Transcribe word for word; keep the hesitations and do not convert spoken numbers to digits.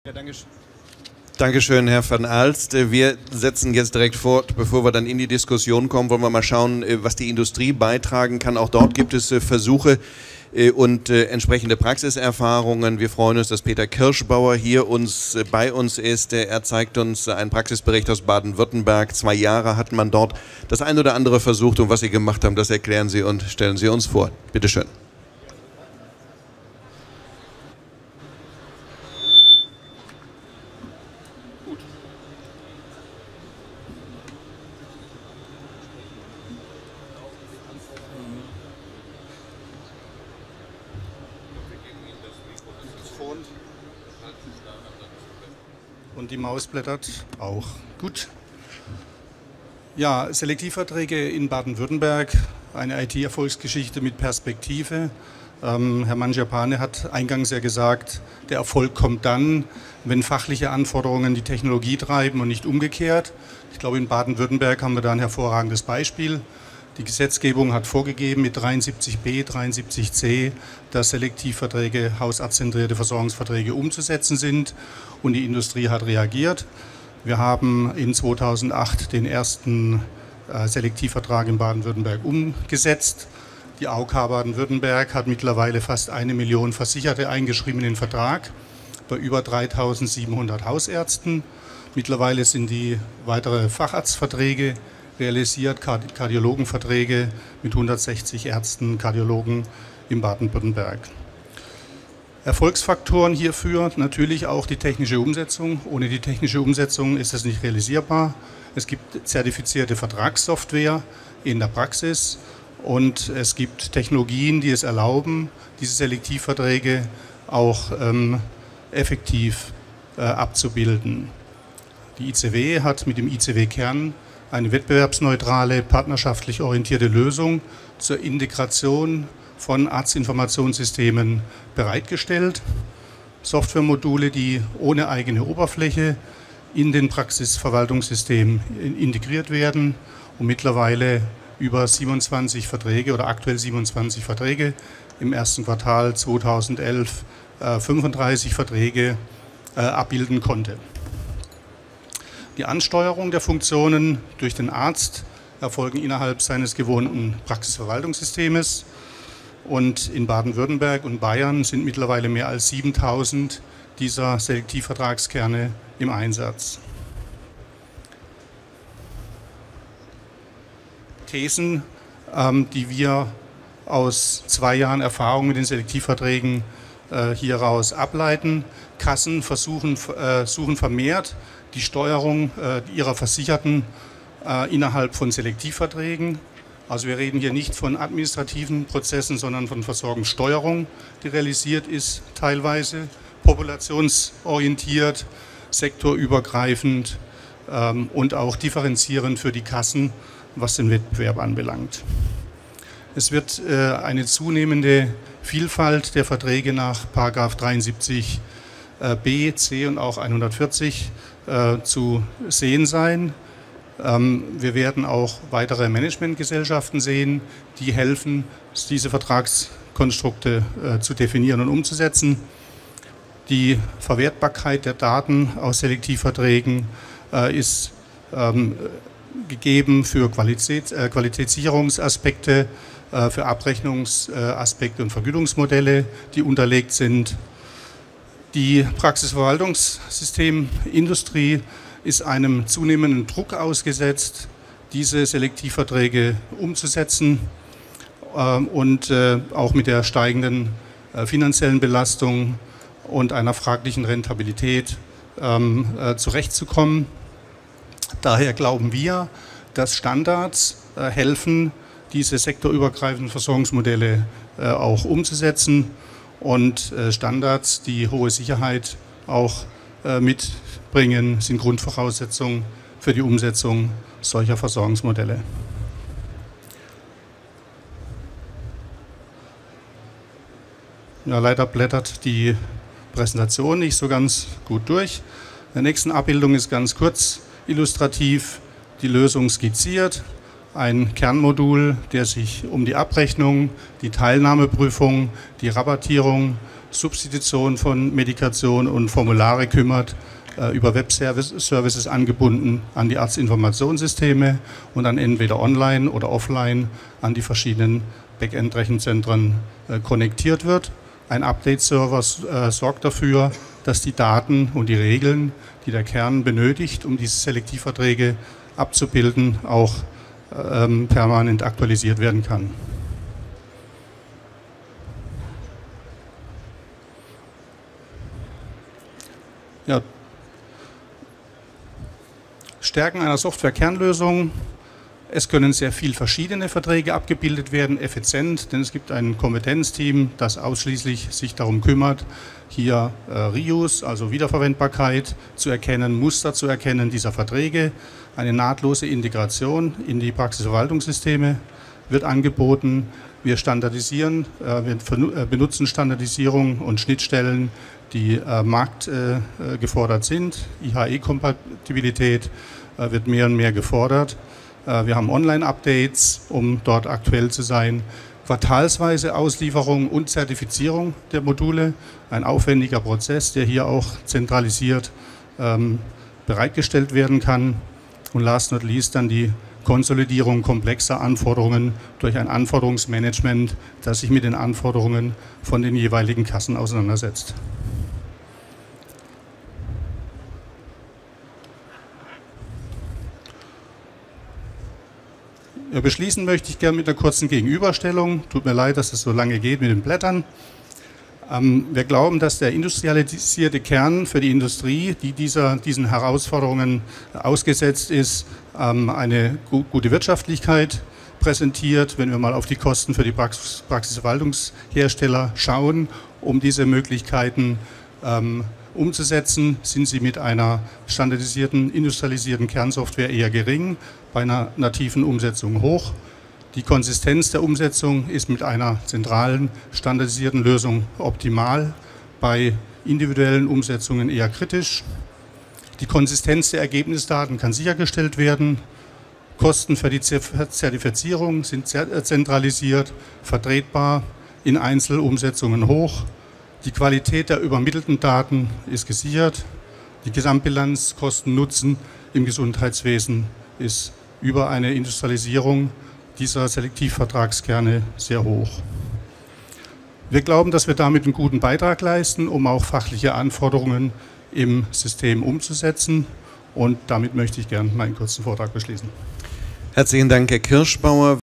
Ja, danke schön. Dankeschön, Herr van Aalst. Wir setzen jetzt direkt fort, bevor wir dann in die Diskussion kommen, wollen wir mal schauen, was die Industrie beitragen kann. Auch dort gibt es Versuche und entsprechende Praxiserfahrungen. Wir freuen uns, dass Peter Kirschbauer hier uns, bei uns ist. Er zeigt uns einen Praxisbericht aus Baden-Württemberg. Zwei Jahre hat man dort das ein oder andere versucht und was Sie gemacht haben, das erklären Sie und stellen Sie uns vor. Bitte schön. Und die Maus blättert auch. Gut. Ja, Selektivverträge in Baden-Württemberg, eine I T-Erfolgsgeschichte mit Perspektive. Ähm, Herr Mangiapane hat eingangs ja gesagt, der Erfolg kommt dann, wenn fachliche Anforderungen die Technologie treiben und nicht umgekehrt. Ich glaube, in Baden-Württemberg haben wir da ein hervorragendes Beispiel. Die Gesetzgebung hat vorgegeben mit dreiundsiebzig b, dreiundsiebzig c, dass Selektivverträge, hausarztzentrierte Versorgungsverträge umzusetzen sind und die Industrie hat reagiert. Wir haben in zweitausendacht den ersten äh, Selektivvertrag in Baden-Württemberg umgesetzt. Die A O K Baden-Württemberg hat mittlerweile fast eine Million Versicherte eingeschrieben in den Vertrag bei über dreitausendsiebenhundert Hausärzten. Mittlerweile sind die weitere Facharztverträge realisiert, Kardiologenverträge mit hundertsechzig Ärzten, Kardiologen in Baden-Württemberg. Erfolgsfaktoren hierfür natürlich auch die technische Umsetzung. Ohne die technische Umsetzung ist das nicht realisierbar. Es gibt zertifizierte Vertragssoftware in der Praxis und es gibt Technologien, die es erlauben, diese Selektivverträge auch ähm, effektiv äh, abzubilden. Die I C W hat mit dem I C W-Kern eine wettbewerbsneutrale, partnerschaftlich orientierte Lösung zur Integration von Arztinformationssystemen bereitgestellt. Softwaremodule, die ohne eigene Oberfläche in den Praxisverwaltungssystem integriert werden und mittlerweile über siebenundzwanzig Verträge oder aktuell siebenundzwanzig Verträge, im ersten Quartal zweitausendelf äh, fünfunddreißig Verträge äh, abbilden konnte. Die Ansteuerung der Funktionen durch den Arzt erfolgen innerhalb seines gewohnten Praxisverwaltungssystems. Und in Baden-Württemberg und Bayern sind mittlerweile mehr als siebentausend dieser Selektivvertragskerne im Einsatz. Thesen, ähm, die wir aus zwei Jahren Erfahrung mit den Selektivverträgen äh, hieraus ableiten. Kassen versuchen, äh, suchen vermehrt die Steuerung äh, ihrer Versicherten äh, innerhalb von Selektivverträgen. Also wir reden hier nicht von administrativen Prozessen, sondern von Versorgungssteuerung, die realisiert ist, teilweise populationsorientiert, sektorübergreifend ähm, und auch differenzierend für die Kassen, was den Wettbewerb anbelangt. Es wird äh, eine zunehmende Vielfalt der Verträge nach Paragraph dreiundsiebzig b, c und auch hundertvierzig äh, zu sehen sein. Ähm, wir werden auch weitere Managementgesellschaften sehen, die helfen, diese Vertragskonstrukte äh, zu definieren und umzusetzen. Die Verwertbarkeit der Daten aus Selektivverträgen äh, ist ähm, gegeben für Qualität, äh, Qualitätssicherungsaspekte, äh, für Abrechnungsaspekte und Vergütungsmodelle, die unterlegt sind. Die Praxisverwaltungssystemindustrie ist einem zunehmenden Druck ausgesetzt, diese Selektivverträge umzusetzen äh, und äh, auch mit der steigenden äh, finanziellen Belastung und einer fraglichen Rentabilität ähm, äh, zurechtzukommen. Daher glauben wir, dass Standards äh, helfen, diese sektorübergreifenden Versorgungsmodelle äh, auch umzusetzen und äh, Standards, die hohe Sicherheit auch äh, mitbringen, sind Grundvoraussetzungen für die Umsetzung solcher Versorgungsmodelle. Ja, leider blättert die Präsentation nicht so ganz gut durch. In der nächsten Abbildung ist ganz kurz illustrativ die Lösung skizziert. Ein Kernmodul, der sich um die Abrechnung, die Teilnahmeprüfung, die Rabattierung Substitution von Medikation und Formulare kümmert, über Web-Services angebunden an die Arztinformationssysteme und dann entweder online oder offline an die verschiedenen Backend-Rechenzentren äh, konnektiert wird. Ein Update-Server äh, sorgt dafür, dass die Daten und die Regeln, die der Kern benötigt, um diese Selektivverträge abzubilden, auch äh, permanent aktualisiert werden kann. Ja. Stärken einer Software-Kernlösung. Es können sehr viele verschiedene Verträge abgebildet werden, effizient, denn es gibt ein Kompetenzteam, das ausschließlich sich darum kümmert, hier äh, Reuse, also Wiederverwendbarkeit zu erkennen, Muster zu erkennen dieser Verträge. Eine nahtlose Integration in die Praxisverwaltungssysteme wird angeboten. Wir standardisieren, äh, wir benutzen Standardisierung und Schnittstellen, die äh, Markt äh, gefordert sind. I H E-Kompatibilität äh, wird mehr und mehr gefordert. Äh, wir haben Online-Updates, um dort aktuell zu sein. Quartalsweise Auslieferung und Zertifizierung der Module. Ein aufwendiger Prozess, der hier auch zentralisiert ähm, bereitgestellt werden kann. Und last not least dann die Konsolidierung komplexer Anforderungen durch ein Anforderungsmanagement, das sich mit den Anforderungen von den jeweiligen Kassen auseinandersetzt. Ja, beschließen möchte ich gerne mit einer kurzen Gegenüberstellung. Tut mir leid, dass es so lange geht mit den Blättern. Ähm, wir glauben, dass der industrialisierte Kern für die Industrie, die dieser, diesen Herausforderungen ausgesetzt ist, ähm, eine gu gute Wirtschaftlichkeit präsentiert. Wenn wir mal auf die Kosten für die Praxis Praxisverwaltungshersteller schauen, um diese Möglichkeiten ähm, umzusetzen, sind sie mit einer standardisierten, industrialisierten Kernsoftware eher gering, bei einer nativen Umsetzung hoch. Die Konsistenz der Umsetzung ist mit einer zentralen, standardisierten Lösung optimal, bei individuellen Umsetzungen eher kritisch. Die Konsistenz der Ergebnisdaten kann sichergestellt werden. Kosten für die Zertifizierung sind zentralisiert, vertretbar, in Einzelumsetzungen hoch. Die Qualität der übermittelten Daten ist gesichert. Die Gesamtbilanz Kosten-Nutzen im Gesundheitswesen ist über eine Industrialisierung dieser Selektivvertragskerne sehr hoch. Wir glauben, dass wir damit einen guten Beitrag leisten, um auch fachliche Anforderungen im System umzusetzen. Und damit möchte ich gerne meinen kurzen Vortrag beschließen. Herzlichen Dank, Herr Kirschbauer.